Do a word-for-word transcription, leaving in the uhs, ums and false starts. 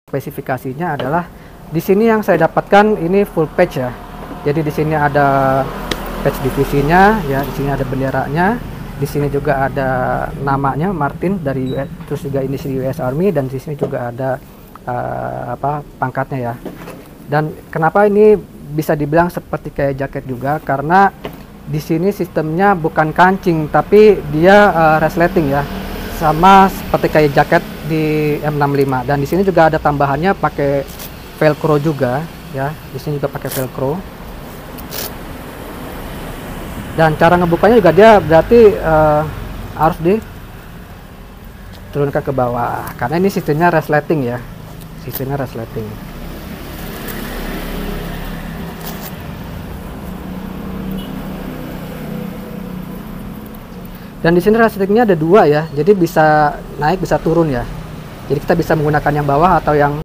Spesifikasinya adalah di sini yang saya dapatkan ini full patch ya. Jadi di sini ada patch divisinya ya, di sini ada benderanya, di sini juga ada namanya Martin dari U S, terus juga inisial U S Army, dan di sini juga ada uh, apa pangkatnya ya. Dan kenapa ini bisa dibilang seperti kayak jaket juga, karena di sini sistemnya bukan kancing tapi dia uh, resleting ya, sama seperti kayak jaket di M enam lima. Dan di sini juga ada tambahannya pakai velcro juga ya, di sini juga pakai velcro. Dan cara ngebukanya juga dia berarti uh, harus diturunkan ke bawah karena ini sistemnya resleting ya, sistemnya resleting. Dan di sini resletingnya ada dua ya, jadi bisa naik bisa turun ya. Jadi kita bisa menggunakan yang bawah atau yang